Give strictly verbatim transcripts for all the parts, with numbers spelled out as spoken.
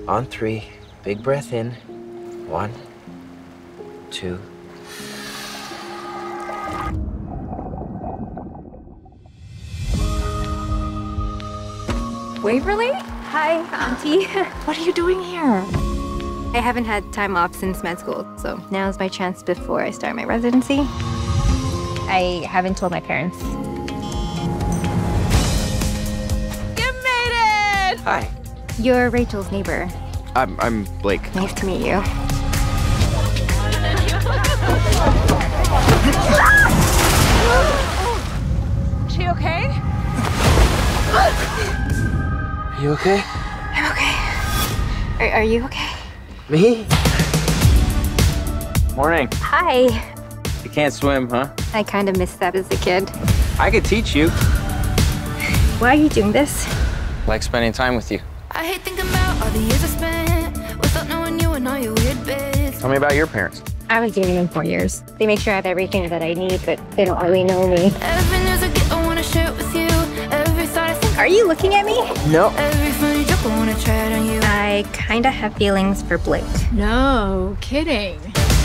On three, big breath in. One, two. Waverly? Hi, Auntie. What are you doing here? I haven't had time off since med school, so now's my chance before I start my residency. I haven't told my parents. You made it! Hi. You're Rachel's neighbor. I'm, I'm Blake. Nice to meet you. She okay? You okay? I'm okay. Are, are you okay? Me? Morning. Hi. You can't swim, huh? I kind of missed that as a kid. I could teach you. Why are you doing this? Like spending time with you. I hate thinking about all the years I spent without knowing you and all your weird bits. Tell me about your parents. I was dating them for years. They make sure I have everything that I need, but they don't really know me. Every news I get, I wanna share it with you. Every thought I think. Are you looking at me? No. Every funny joke, I wanna try it on you. I kind of have feelings for Blake. No kidding.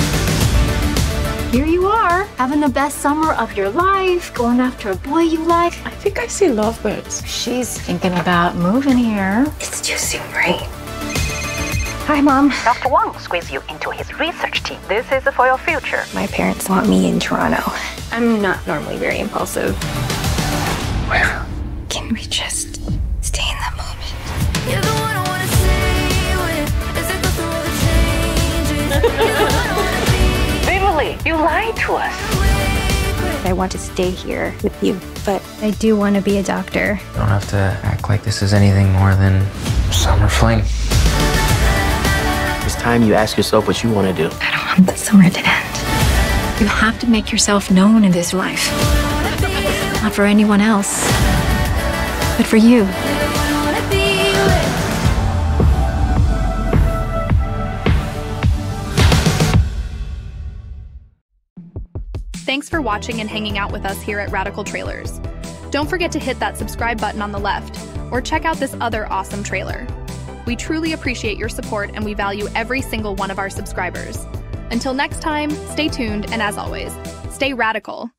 Here you are, having the best summer of your life, going after a boy you like. I think I see lovebirds. She's thinking about moving here. It's too soon, right? Hi, Mom. Doctor Wang squeezed you into his research team. This is for your future. My parents want me in Toronto. I'm not normally very impulsive. Where? Can we just stay in the moment? You're the one I wanna stay with as I go through all the changes. You're the one I wanna be. Waverly, you lied to us. I want to stay here with you, but I do want to be a doctor. You don't have to act like this is anything more than summer fling. It's time you ask yourself what you want to do. I don't want the summer to end. You have to make yourself known in this life. Not for anyone else, but for you. Thanks for watching and hanging out with us here at Radical Trailers. Don't forget to hit that subscribe button on the left, or check out this other awesome trailer. We truly appreciate your support and we value every single one of our subscribers. Until next time, stay tuned, and as always, stay radical.